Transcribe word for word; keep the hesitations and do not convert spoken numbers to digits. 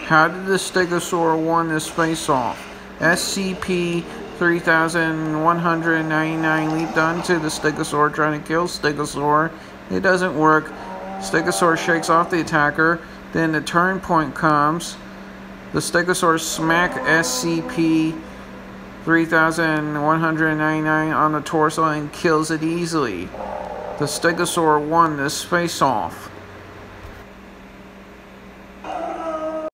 How did the Stegosaurus win this face-off? S C P three thousand one hundred ninety-nine leaped onto the Stegosaurus trying to kill Stegosaurus. It doesn't work. Stegosaurus shakes off the attacker. Then the turn point comes. The Stegosaurus smack S C P three thousand one hundred ninety-nine on the torso and kills it easily. The Stegosaurus won this face-off.